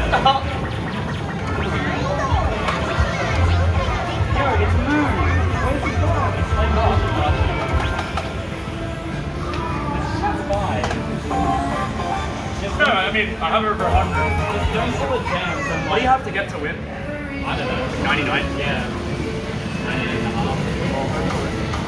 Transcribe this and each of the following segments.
the hell? Yo, it's Moon. Where is he going? It's like That's fine. No, I mean, I have over 100. Just don't sell a jam. What do you have to get to win? I don't know. 99? Yeah. 99.5.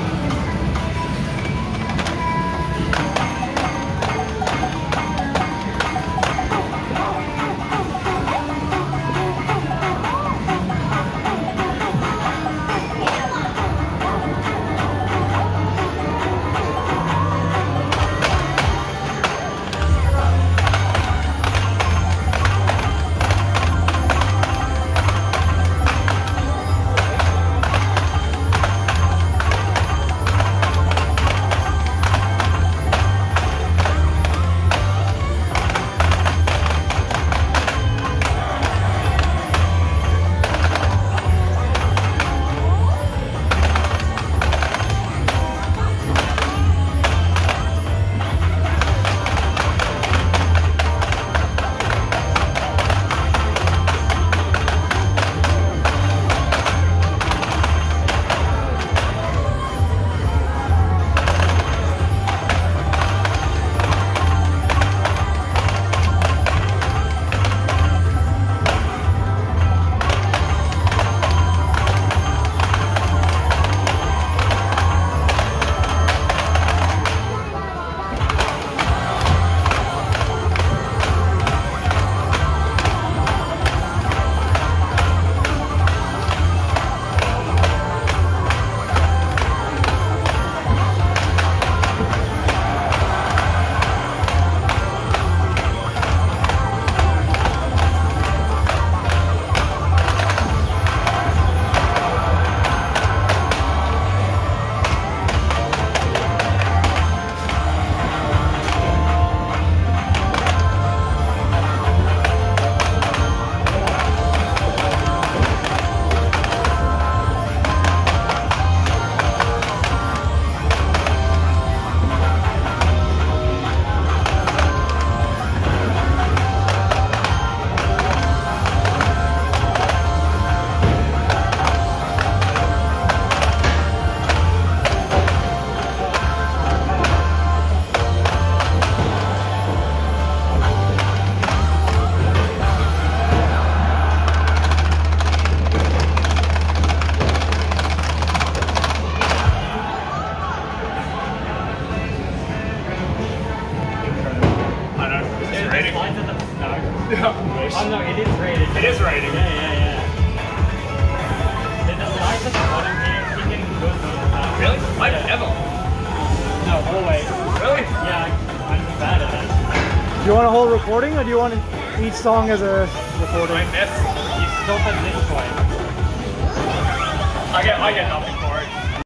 Oh no, it is rated. It is rated. Yeah. The slides at the bottom here, you can go through the top. Really? I've never. No, always. Really? Yeah, I'm bad at it. Do you want a whole recording, or do you want each song as a recording? I miss. You stop at this point. I get nothing.